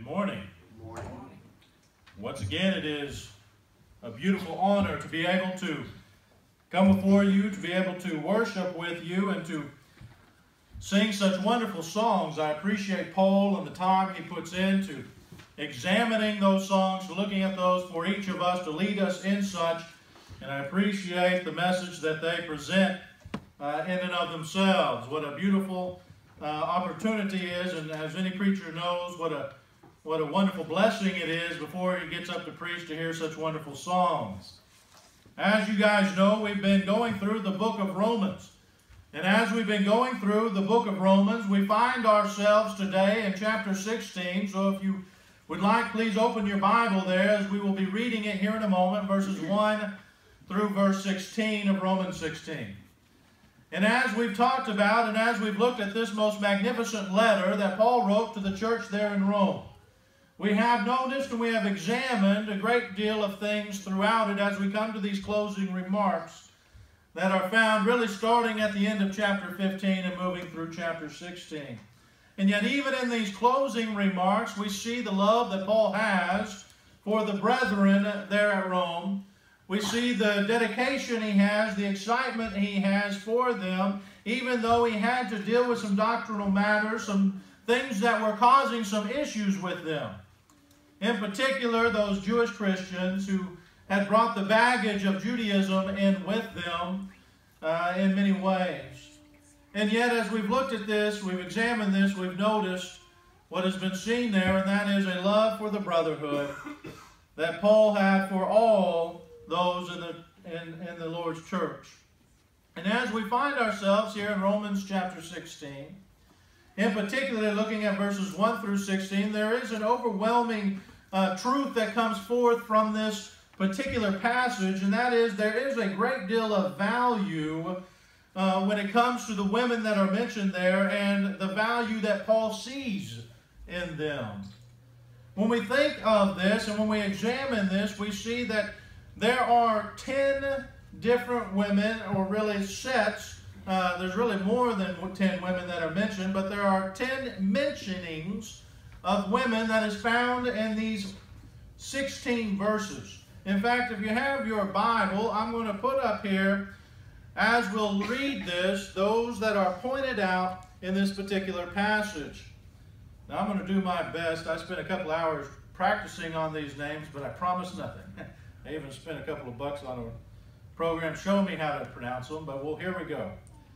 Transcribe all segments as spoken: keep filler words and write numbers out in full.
morning. Good morning. Once again, it is a beautiful honor to be able to come before you, to be able to worship with you, and to sing such wonderful songs. I appreciate Paul and the time he puts into examining those songs, looking at those for each of us to lead us in such. And I appreciate the message that they present uh, in and of themselves. What a beautiful uh, opportunity is, and as any preacher knows, what a what a wonderful blessing it is before he gets up to preach to hear such wonderful songs. As you guys know, we've been going through the book of Romans. And as we've been going through the book of Romans, we find ourselves today in chapter sixteen. So if you would like, please open your Bible there, as we will be reading it here in a moment, verses one through verse sixteen of Romans sixteen. And as we've talked about, and as we've looked at this most magnificent letter that Paul wrote to the church there in Rome, we have noticed and we have examined a great deal of things throughout it as we come to these closing remarks that are found really starting at the end of chapter fifteen and moving through chapter sixteen. And yet even in these closing remarks, we see the love that Paul has for the brethren there at Rome. We see the dedication he has, the excitement he has for them, even though he had to deal with some doctrinal matters, some things that were causing some issues with them. In particular, those Jewish Christians who had brought the baggage of Judaism in with them uh, in many ways. And yet, as we've looked at this, we've examined this, we've noticed what has been seen there, and that is a love for the brotherhood that Paul had for all those in the, in, in the Lord's church. And as we find ourselves here in Romans chapter sixteen, in particular looking at verses one through sixteen, there is an overwhelming uh, truth that comes forth from this particular passage, and that is there is a great deal of value uh, when it comes to the women that are mentioned there and the value that Paul sees in them. When we think of this and when we examine this, we see that there are ten different women, or really sets. Uh, there's really more than ten women that are mentioned, but there are ten mentionings of women that is found in these sixteen verses. In fact, if you have your Bible, I'm going to put up here, as we'll read this, those that are pointed out in this particular passage. Now, I'm going to do my best. I spent a couple hours practicing on these names, but I promise nothing. I even spent a couple of bucks on a program showing me how to pronounce them, but well, here we go.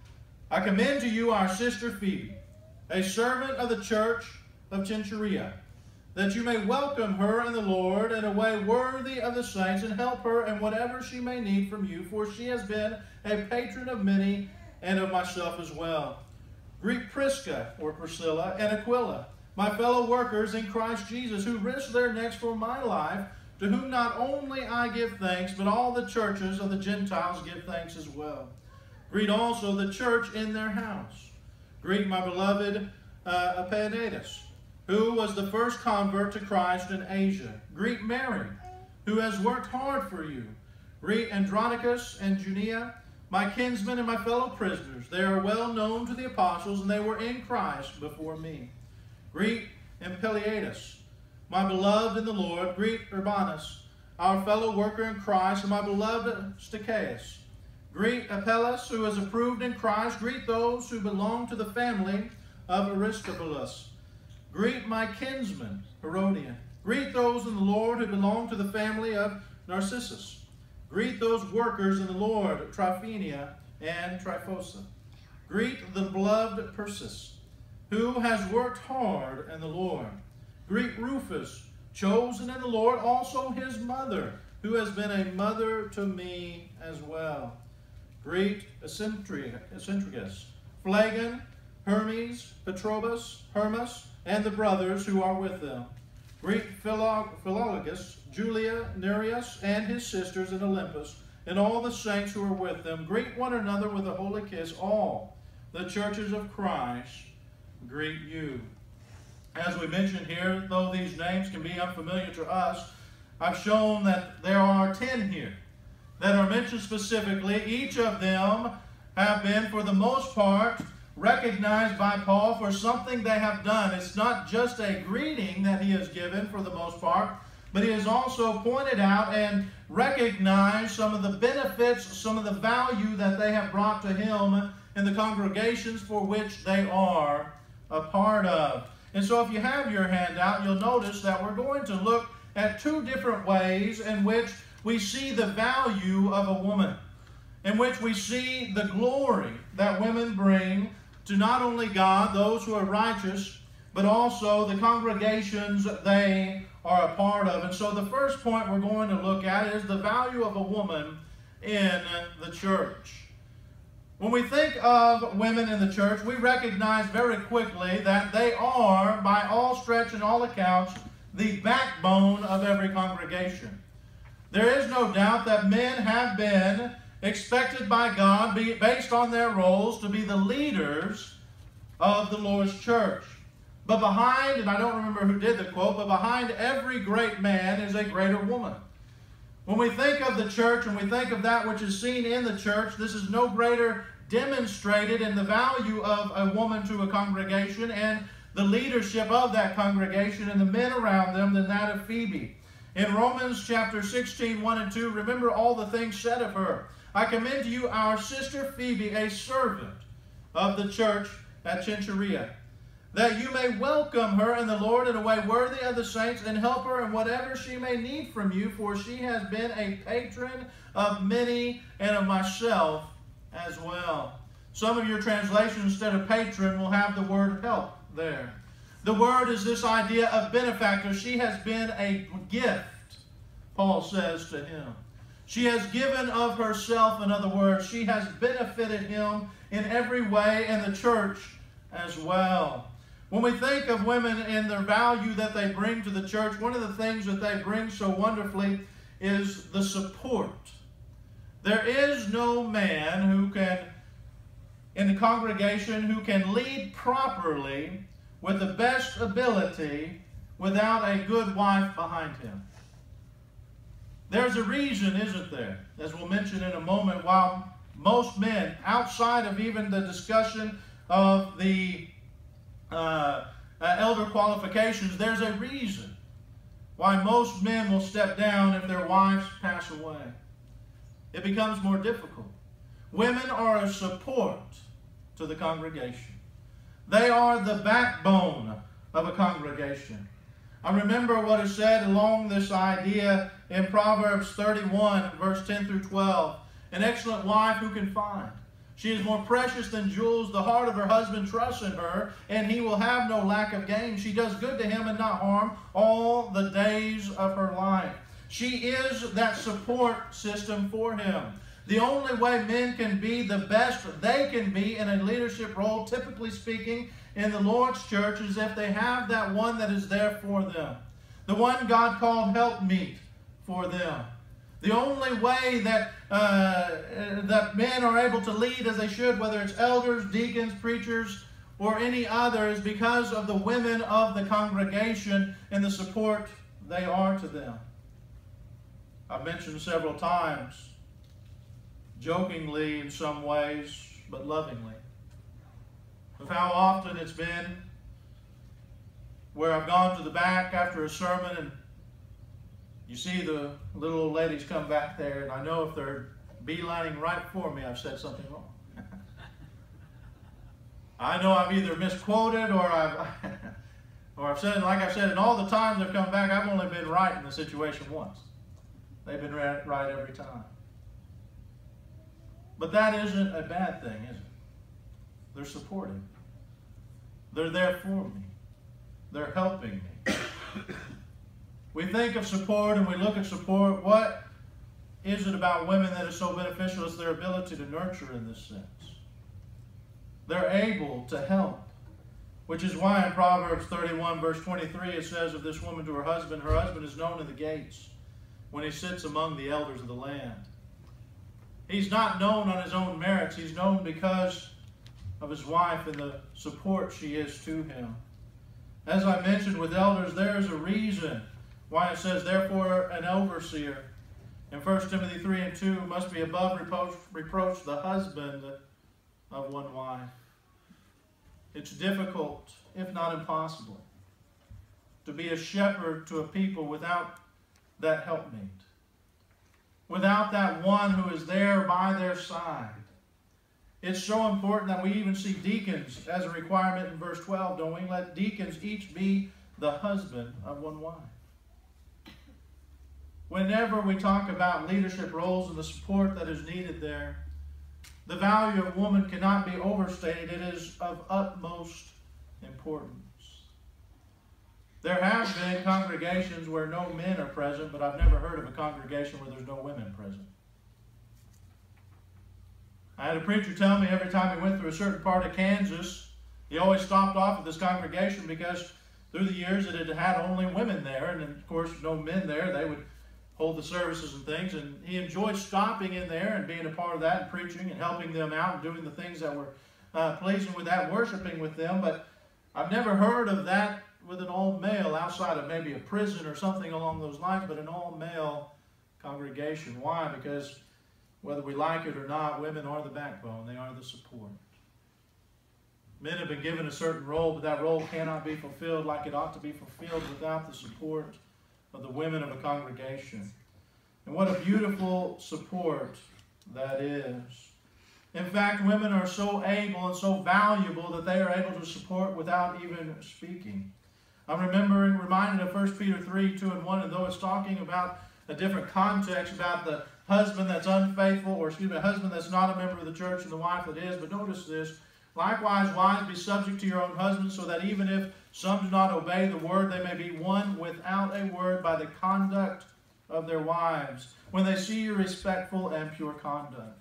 I commend to you our sister Phoebe, a servant of the church of Cenchrea, that you may welcome her in the Lord in a way worthy of the saints, and help her in whatever she may need from you, for she has been a patron of many and of myself as well. Greet Prisca, or Priscilla, and Aquila, my fellow workers in Christ Jesus, who risked their necks for my life, to whom not only I give thanks, but all the churches of the Gentiles give thanks as well. Greet also the church in their house. Greet my beloved uh, Epaenetus, who was the first convert to Christ in Asia. Greet Mary, who has worked hard for you. Greet Andronicus and Junia, my kinsmen and my fellow prisoners. They are well known to the apostles, and they were in Christ before me. Greet Ampliatus, my beloved in the Lord. Greet Urbanus, our fellow worker in Christ, and my beloved Stachys. Greet Apelles, who is approved in Christ. Greet those who belong to the family of Aristobulus. Greet my kinsman, Herodian. Greet those in the Lord who belong to the family of Narcissus. Greet those workers in the Lord, Tryphenia and Tryphosa. Greet the beloved Persis, who has worked hard in the Lord. Greet Rufus, chosen in the Lord, also his mother, who has been a mother to me as well. Greet Eccentricus, Phlegon, Hermes, Petrobus, Hermas, and the brothers who are with them. Greet Philologus, Julia, Nereus, and his sisters in Olympus, and all the saints who are with them. Greet one another with a holy kiss. All the churches of Christ greet you. As we mentioned here, though these names can be unfamiliar to us, I've shown that there are ten here that are mentioned specifically. Each of them have been, for the most part, recognized by Paul for something they have done. It's not just a greeting that he has given for the most part, but he has also pointed out and recognized some of the benefits, some of the value that they have brought to him in the congregations for which they are a part of. And so if you have your handout, you'll notice that we're going to look at two different ways in which we see the value of a woman, in which we see the glory that women bring to not only God, those who are righteous, but also the congregations they are a part of. And so the first point we're going to look at is the value of a woman in the church. When we think of women in the church, we recognize very quickly that they are, by all stretch and all accounts, the backbone of every congregation. There is no doubt that men have been expected by God, based on their roles, to be the leaders of the Lord's church. But behind, and I don't remember who did the quote, but behind every great man is a greater woman. When we think of the church and we think of that which is seen in the church, this is no greater demonstrated in the value of a woman to a congregation and the leadership of that congregation and the men around them than that of Phoebe. In Romans chapter sixteen, one and two, remember all the things said of her. I commend to you our sister Phoebe, a servant of the church at Cenchrea, that you may welcome her in the Lord in a way worthy of the saints, and help her in whatever she may need from you, for she has been a patron of many and of myself as well. Some of your translations, instead of patron, will have the word help there. The word is this idea of benefactor. She has been a gift, Paul says to him. She has given of herself, in other words. She has benefited him in every way, and the church as well. When we think of women and their value that they bring to the church, one of the things that they bring so wonderfully is the support. There is no man who can, in the congregation, who can lead properly with the best ability without a good wife behind him. There's a reason, isn't there? As we'll mention in a moment, while most men, outside of even the discussion of the uh, uh, elder qualifications, there's a reason why most men will step down if their wives pass away. It becomes more difficult. Women are a support to the congregation. They are the backbone of a congregation. I remember what is said along this idea in Proverbs thirty-one, verse ten through twelve. An excellent wife who can find? She is more precious than jewels. The heart of her husband trusts in her, and he will have no lack of gain. She does good to him and not harm all the days of her life. She is that support system for him. The only way men can be the best they can be in a leadership role, typically speaking, in the Lord's church, is if they have that one that is there for them. The one God called helpmeet for them. The only way that, uh, that men are able to lead as they should, whether it's elders, deacons, preachers, or any other, is because of the women of the congregation and the support they are to them. I've mentioned several times, jokingly in some ways, but lovingly, of how often it's been where I've gone to the back after a sermon and you see the little old ladies come back there, and I know if they're beelining right for me, I've said something wrong. I know I've either misquoted or I've, or I've said, like I've said, in all the times I've come back, I've only been right in the situation once. They've been right every time. But that isn't a bad thing, is it? They're supportive. They're there for me. They're helping me. We think of support and we look at support. What is it about women that is so beneficial? It's their ability to nurture in this sense. They're able to help. Which is why in Proverbs thirty-one, verse twenty-three, it says of this woman to her husband, her husband is known in the gates when he sits among the elders of the land. He's not known on his own merits. He's known because of his wife and the support she is to him. As I mentioned with elders, there is a reason why it says, therefore, an overseer in First Timothy three and two must be above reproach, reproach the husband of one wife. It's difficult, if not impossible, to be a shepherd to a people without that helpmate, without that one who is there by their side. It's so important that we even see deacons as a requirement in verse twelve, don't we? Let deacons each be the husband of one wife. Whenever we talk about leadership roles and the support that is needed there, the value of woman cannot be overstated. It is of utmost importance. There have been congregations where no men are present, but I've never heard of a congregation where there's no women present. I had a preacher tell me every time he went through a certain part of Kansas, he always stopped off at this congregation because through the years it had had only women there, and of course no men there. They would hold the services and things, and he enjoyed stopping in there and being a part of that and preaching and helping them out and doing the things that were uh, pleasing with that, worshiping with them. But I've never heard of that with an all-male outside of maybe a prison or something along those lines, but an all-male congregation. Why? Because whether we like it or not, women are the backbone. They are the support. Men have been given a certain role, but that role cannot be fulfilled like it ought to be fulfilled without the support of the women of a congregation. And what a beautiful support that is. In fact, women are so able and so valuable that they are able to support without even speaking. I'm remembering, reminded of First Peter three, two and one, and though it's talking about a different context, about the husband that's unfaithful, or excuse me, a husband that's not a member of the church and the wife that is, but notice this, likewise, wives, be subject to your own husbands, so that even if some do not obey the word, they may be won without a word by the conduct of their wives, when they see your respectful and pure conduct.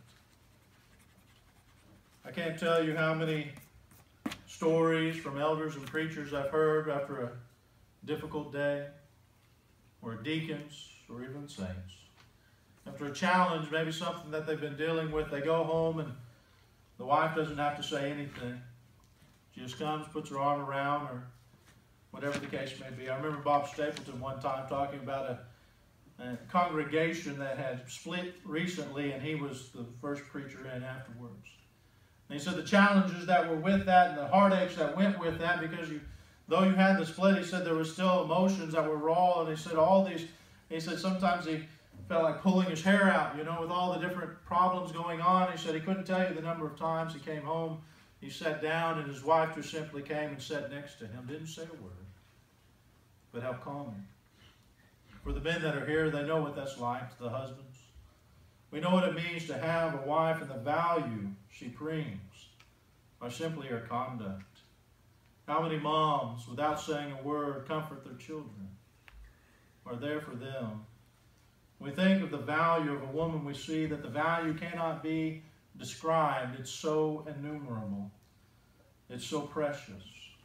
I can't tell you how many stories from elders and preachers I've heard after a difficult day, or deacons, or even saints. After a challenge, maybe something that they've been dealing with, they go home and the wife doesn't have to say anything. She just comes, puts her arm around, or whatever the case may be. I remember Bob Stapleton one time talking about a, a congregation that had split recently, and he was the first preacher in afterwards. And he said the challenges that were with that and the heartaches that went with that, because you, though you had the split, he said there were still emotions that were raw, and he said all these, he said sometimes he felt like pulling his hair out, you know, with all the different problems going on. He said he couldn't tell you the number of times he came home, he sat down, and his wife just simply came and sat next to him, didn't say a word, but helped calm him. For the men that are here, they know what that's like, the husbands. We know what it means to have a wife and the value she brings by simply her conduct. How many moms, without saying a word, comfort their children, are there for them. When we think of the value of a woman, we see that the value cannot be described. It's so innumerable. It's so precious.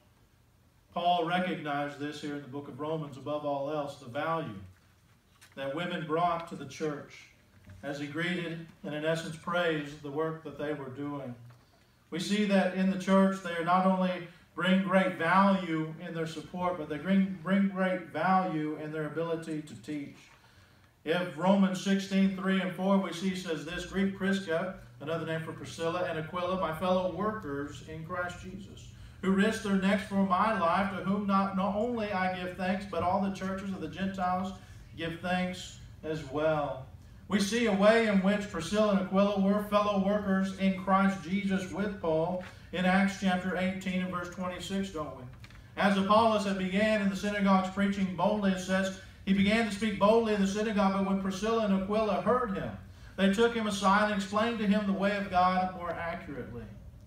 Paul recognized this here in the book of Romans, above all else, the value that women brought to the church as he greeted and in essence praised the work that they were doing. We see that in the church they are not only bring great value in their support, but they bring, bring great value in their ability to teach. If Romans sixteen, three and four, we see says this, greet Prisca, another name for Priscilla, and Aquila, my fellow workers in Christ Jesus, who risked their necks for my life, to whom not, not only I give thanks, but all the churches of the Gentiles give thanks as well. We see a way in which Priscilla and Aquila were fellow workers in Christ Jesus with Paul in Acts chapter eighteen and verse twenty-six, don't we? As Apollos had began in the synagogues preaching boldly, it says, he began to speak boldly in the synagogue, but when Priscilla and Aquila heard him, they took him aside and explained to him the way of God more accurately.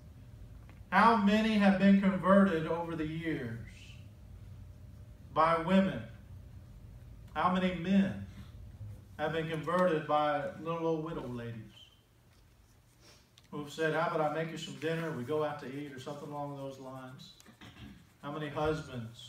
How many have been converted over the years by women? How many men have been converted by little old widow ladies who have said, how about I make you some dinner, we go out to eat, or something along those lines? How many husbands?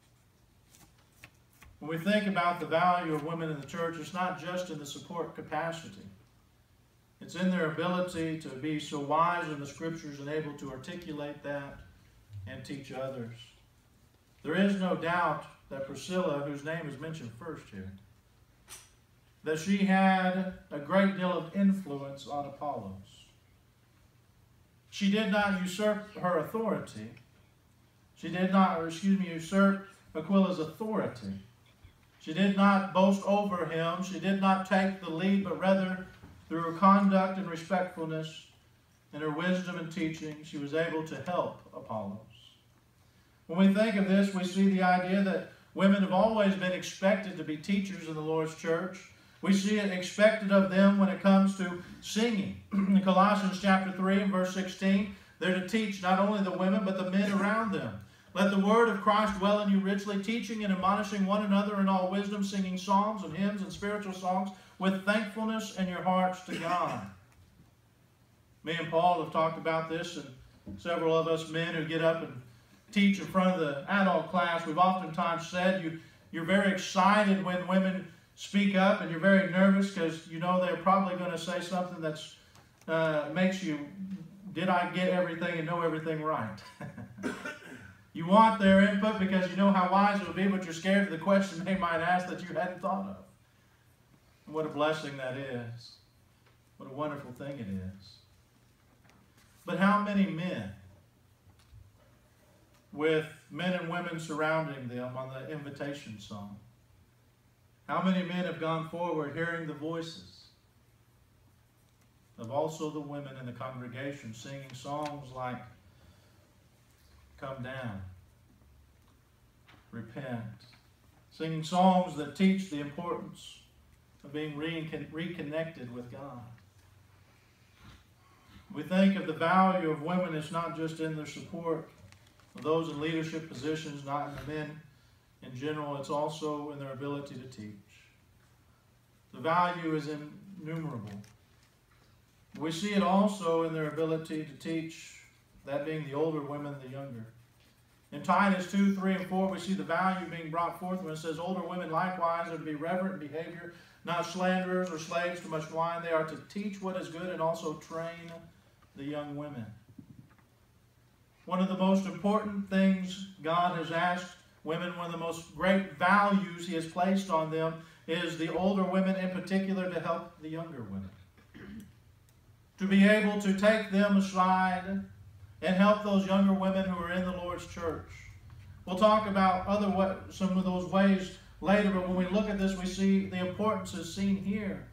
When we think about the value of women in the church, it's not just in the support capacity. It's in their ability to be so wise in the Scriptures and able to articulate that and teach others. There is no doubt that Priscilla, whose name is mentioned first here, that she had a great deal of influence on Apollos. She did not usurp her authority, She did not, or excuse me, usurp Aquila's authority. She did not boast over him. She did not take the lead, but rather through her conduct and respectfulness and her wisdom and teaching, she was able to help Apollos. When we think of this, we see the idea that women have always been expected to be teachers in the Lord's church. We see it expected of them when it comes to singing. In Colossians chapter three and verse sixteen, they're to teach not only the women, but the men around them. Let the word of Christ dwell in you richly, teaching and admonishing one another in all wisdom, singing psalms and hymns and spiritual songs with thankfulness in your hearts to God. Me and Paul have talked about this, and several of us men who get up and teach in front of the adult class, we've oftentimes said you, you're very excited when women speak up, and you're very nervous because you know they're probably going to say something that's uh, makes you, did I get everything and know everything right? You want their input because you know how wise it will be, but you're scared of the question they might ask that you hadn't thought of. And what a blessing that is. What a wonderful thing it is. But how many men, with men and women surrounding them on the invitation song, how many men have gone forward hearing the voices of also the women in the congregation singing songs like Come Down, Repent, singing songs that teach the importance of being reconnected with God. We think of the value of women is not just in their support of those in leadership positions, not in the men in general, it's also in their ability to teach. The value is innumerable. We see it also in their ability to teach, that being the older women, the younger. In Titus two, three, and four, we see the value being brought forth when it says, older women likewise are to be reverent in behavior, not slanderers or slaves to much wine. They are to teach what is good and also train the young women. One of the most important things God has asked women, one of the most great values He has placed on them, is the older women in particular to help the younger women. To be able to take them aside and help those younger women who are in the Lord's church. We'll talk about other way, some of those ways later, but when we look at this, we see the importance is seen here.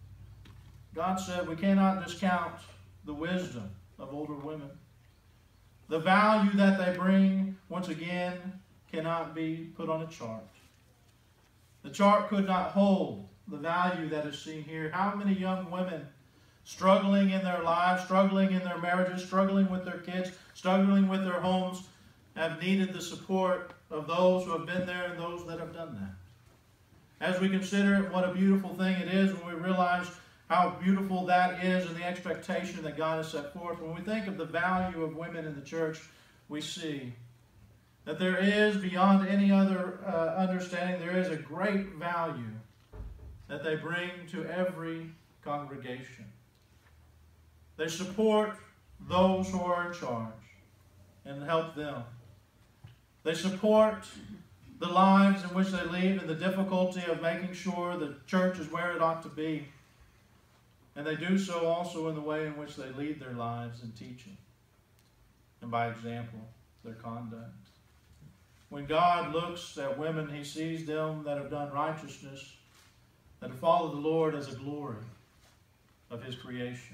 God said we cannot discount the wisdom of older women. The value that they bring, once again, cannot be put on a chart. The chart could not hold the value that is seen here. How many young women struggling in their lives, struggling in their marriages, struggling with their kids, struggling with their homes, have needed the support of those who have been there and those that have done that. As we consider it, what a beautiful thing it is when we realize how beautiful that is and the expectation that God has set forth. When we think of the value of women in the church, we see that there is, beyond any other uh, understanding, there is a great value that they bring to every congregation. They support those who are in charge and help them. They support the lives in which they lead and the difficulty of making sure the church is where it ought to be. And they do so also in the way in which they lead their lives in teaching and by example, their conduct. When God looks at women, He sees them that have done righteousness, that have followed the Lord as a glory of His creation.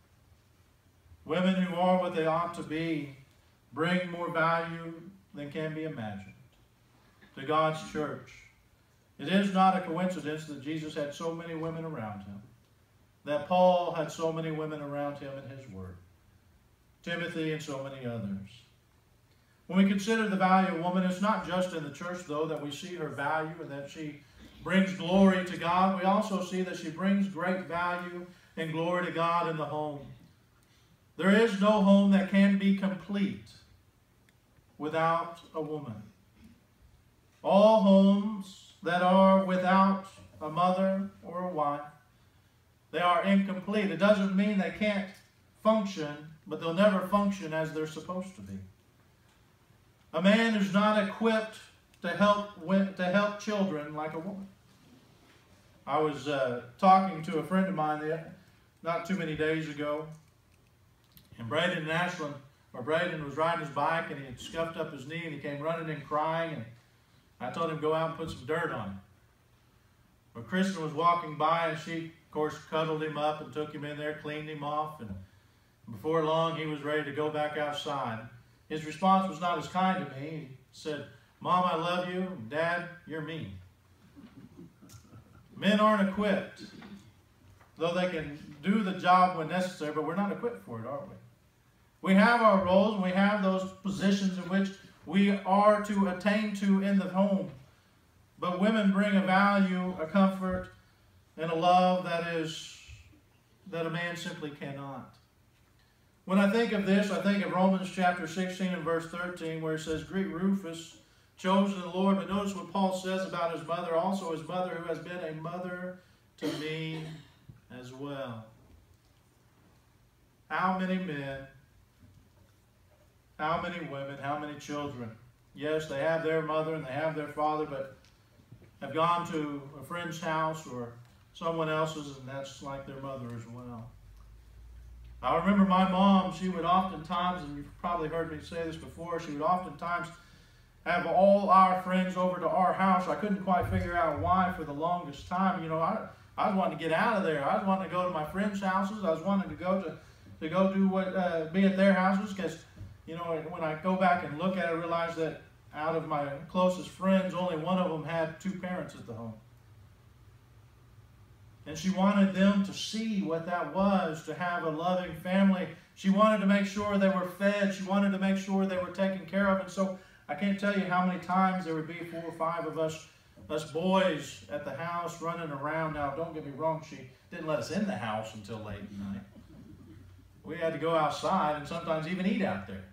Women who are what they ought to be bring more value than can be imagined to God's church. It is not a coincidence that Jesus had so many women around Him, that Paul had so many women around him in his work, Timothy and so many others. When we consider the value of woman, it's not just in the church, though, that we see her value and that she brings glory to God. We also see that she brings great value and glory to God in the home. There is no home that can be complete without a woman. All homes that are without a mother or a wife, they are incomplete. It doesn't mean they can't function, but they'll never function as they're supposed to be. A man is not equipped to help to help children like a woman. I was uh, talking to a friend of mine there not too many days ago, and Braden and Ashlyn or Braden was riding his bike and he had scuffed up his knee and he came running in crying, and I told him to go out and put some dirt on it. Or Kristen was walking by and she, of course, cuddled him up and took him in there, cleaned him off, and before long he was ready to go back outside. His response was not as kind to me. He said, "Mom, I love you, and Dad, you're mean." Men aren't equipped, though they can do the job when necessary, but we're not equipped for it, are we? We have our roles, and we have those positions in which we are to attain to in the home. But women bring a value, a comfort, and a love that is that a man simply cannot. When I think of this, I think of Romans chapter sixteen and verse thirteen, where it says, "Greet Rufus, chosen in the Lord." But notice what Paul says about his mother, also his mother, who has been a mother to me as well. How many men, how many women, how many children? Yes, they have their mother and they have their father, but have gone to a friend's house or someone else's, and that's like their mother as well. I remember my mom, she would oftentimes, and you've probably heard me say this before, she would oftentimes have all our friends over to our house. I couldn't quite figure out why for the longest time. You know, I, I was wanting to get out of there. I was wanting to go to my friends' houses. I was wanting to go to, to go do what, uh, be at their houses, because, you know, when I go back and look at it, I realize that out of my closest friends, only one of them had two parents at the home. And she wanted them to see what that was, to have a loving family. She wanted to make sure they were fed. She wanted to make sure they were taken care of. And so I can't tell you how many times there would be four or five of us, us boys at the house running around. Now, don't get me wrong, she didn't let us in the house until late at night. We had to go outside and sometimes even eat out there.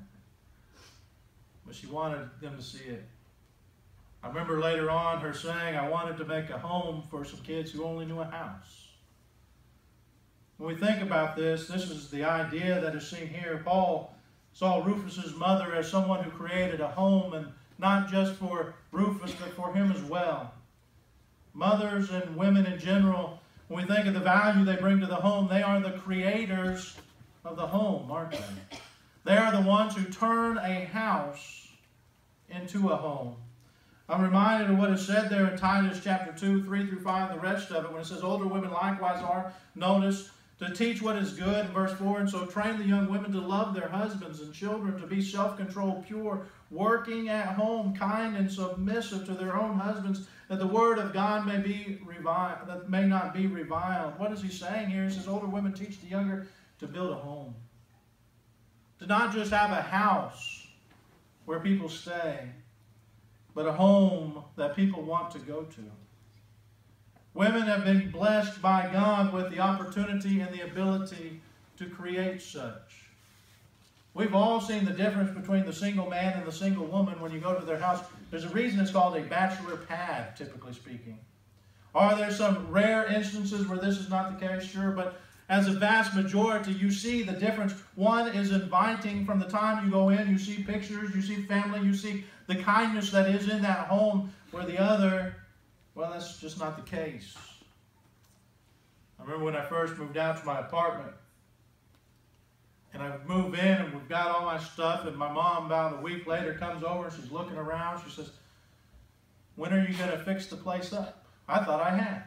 But she wanted them to see it. I remember later on her saying, "I wanted to make a home for some kids who only knew a house." When we think about this, this is the idea that is seen here. Paul saw Rufus's mother as someone who created a home, and not just for Rufus, but for him as well. Mothers and women in general, when we think of the value they bring to the home, they are the creators of the home, aren't they? They are the ones who turn a house into a home. I'm reminded of what is said there in Titus chapter two, three through five, and the rest of it, when it says, "Older women likewise are, notice, to teach what is good," in verse four, "and so train the young women to love their husbands and children, to be self-controlled, pure, working at home, kind and submissive to their own husbands, that the word of God may be reviled, that may not be reviled." What is he saying here? He says, older women teach the younger to build a home. To not just have a house where people stay, but a home that people want to go to. Women have been blessed by God with the opportunity and the ability to create such. We've all seen the difference between the single man and the single woman when you go to their house. There's a reason it's called a bachelor pad, typically speaking. Are there some rare instances where this is not the case? Sure, but as a vast majority, you see the difference. One is inviting from the time you go in. You see pictures, you see family, you see the kindness that is in that home, where the other, well, that's just not the case. I remember when I first moved out to my apartment, and I move in, and we've got all my stuff, and my mom about a week later comes over, and she's looking around. She says, "When are you going to fix the place up?" I thought I had.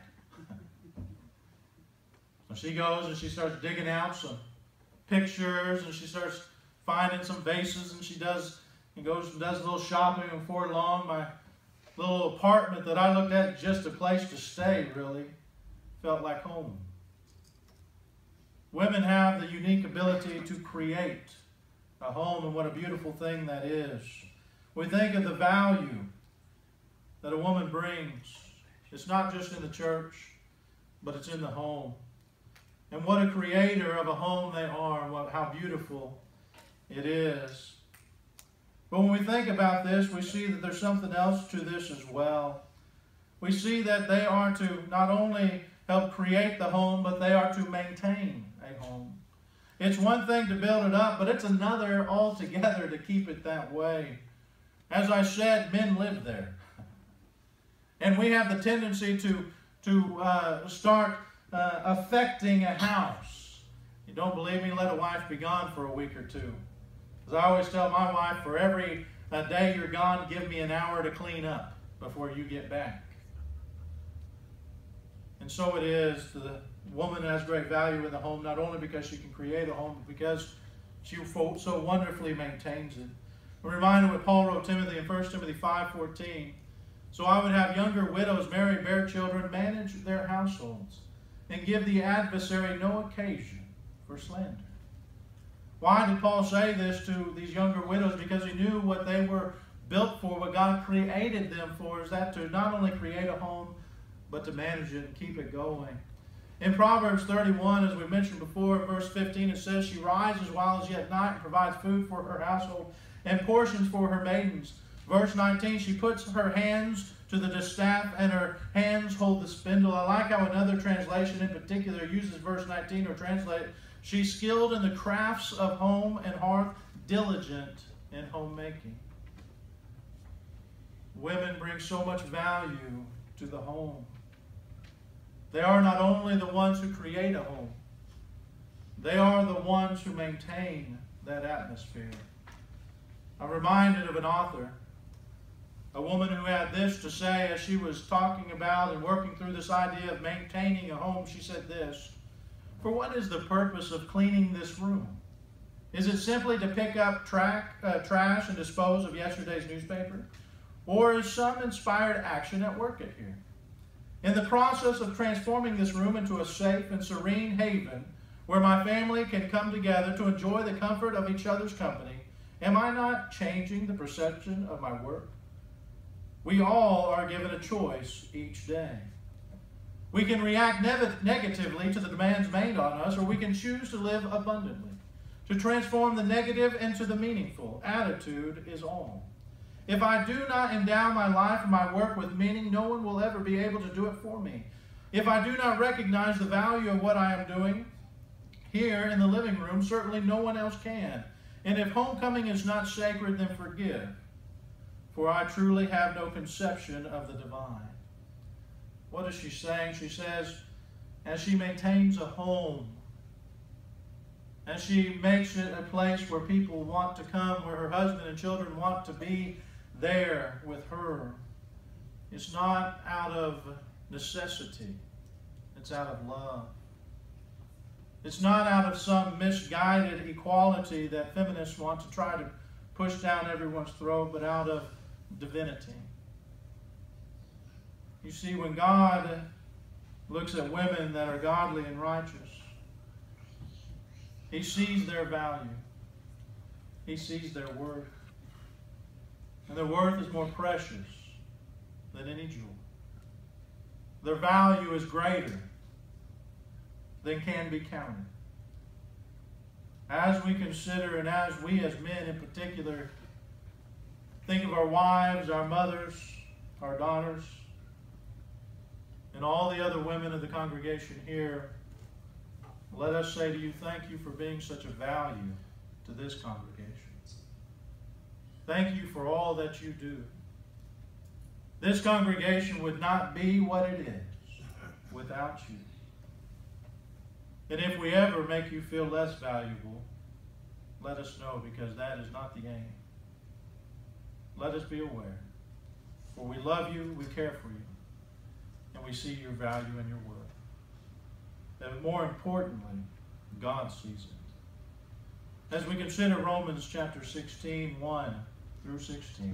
So she goes and she starts digging out some pictures, and she starts finding some vases, and she does and goes and does a little shopping. And before long, my little apartment that I looked at just a place to stay really felt like home. Women have the unique ability to create a home, and what a beautiful thing that is. We think of the value that a woman brings. It's not just in the church, but it's in the home. And what a creator of a home they are, and what, how beautiful it is. But when we think about this, we see that there's something else to this as well. We see that they are to not only help create the home, but they are to maintain a home. It's one thing to build it up, but it's another altogether to keep it that way. As I said, men live there. And we have the tendency to, to uh, start uh, affecting a house. You don't believe me? Let a wife be gone for a week or two. As I always tell my wife, for every uh, day you're gone, give me an hour to clean up before you get back. And so it is, the woman has great value in the home, not only because she can create a home, but because she so wonderfully maintains it. I'm reminded what Paul wrote Timothy in First Timothy five fourteen. So I would have younger widows marry, bear children, manage their households, and give the adversary no occasion for slander. Why did Paul say this to these younger widows? Because he knew what they were built for, what God created them for, is that to not only create a home, but to manage it and keep it going. In Proverbs thirty-one, as we mentioned before, verse fifteen, it says, she rises while it's yet night and provides food for her household and portions for her maidens. Verse nineteen, she puts her hands to the distaff and her hands hold the spindle. I like how another translation in particular uses verse nineteen or translate it. She's skilled in the crafts of home and hearth, diligent in homemaking. Women bring so much value to the home. They are not only the ones who create a home, they are the ones who maintain that atmosphere. I'm reminded of an author, a woman who had this to say as she was talking about and working through this idea of maintaining a home. She said this, for what is the purpose of cleaning this room? Is it simply to pick up track, uh, trash and dispose of yesterday's newspaper? Or is some inspired action at work at here? In the process of transforming this room into a safe and serene haven where my family can come together to enjoy the comfort of each other's company, am I not changing the perception of my work? We all are given a choice each day. We can react ne- negatively to the demands made on us, or we can choose to live abundantly. To transform the negative into the meaningful, attitude is all. If I do not endow my life and my work with meaning, no one will ever be able to do it for me. If I do not recognize the value of what I am doing here in the living room, certainly no one else can. And if homecoming is not sacred, then forgive, for I truly have no conception of the divine. What is she saying? She says, as she maintains a home, as she makes it a place where people want to come, where her husband and children want to be there with her, it's not out of necessity, it's out of love. It's not out of some misguided equality that feminists want to try to push down everyone's throat, but out of divinity. You see, when God looks at women that are godly and righteous, He sees their value. He sees their worth. And their worth is more precious than any jewel. Their value is greater than can be counted. As we consider, and as we as men in particular think of our wives, our mothers, our daughters, and all the other women of the congregation here, let us say to you, thank you for being such a value to this congregation. Thank you for all that you do. This congregation would not be what it is without you. And if we ever make you feel less valuable, let us know, because that is not the aim. Let us be aware. For we love you, we care for you, and we see your value and your worth. And more importantly, God sees it. As we consider Romans chapter sixteen, one through sixteen,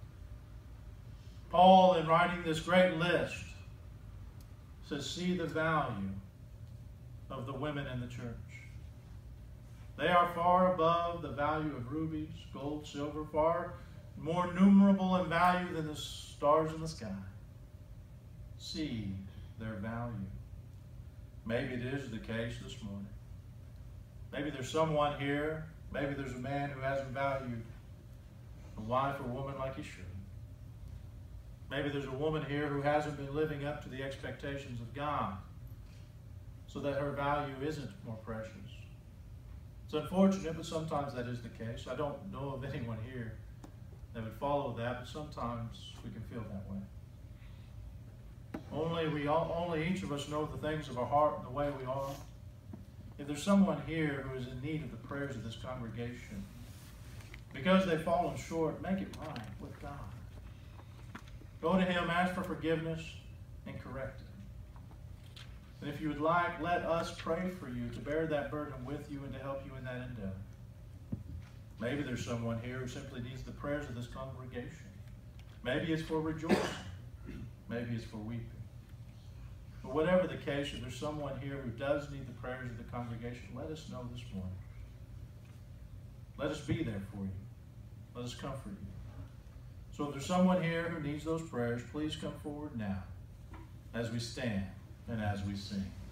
Paul, in writing this great list, says, see the value of the women in the church. They are far above the value of rubies, gold, silver, far more numerable in value than the stars in the sky. See their value. Maybe it is the case this morning. Maybe there's someone here, maybe there's a man who hasn't valued a wife or woman like he should. Maybe there's a woman here who hasn't been living up to the expectations of God, so that her value isn't more precious. It's unfortunate, but sometimes that is the case. I don't know of anyone here that would follow that, but sometimes we can feel that way. Only we all, only each of us know the things of our heart and the way we are. If there's someone here who is in need of the prayers of this congregation, because they've fallen short, make it right with God. Go to Him, ask for forgiveness, and correct it. And if you would like, let us pray for you to bear that burden with you and to help you in that endeavor. Maybe there's someone here who simply needs the prayers of this congregation. Maybe it's for rejoicing. Maybe it's for weeping. But whatever the case, if there's someone here who does need the prayers of the congregation, let us know this morning. Let us be there for you. Let us comfort you. So if there's someone here who needs those prayers, please come forward now as we stand and as we sing.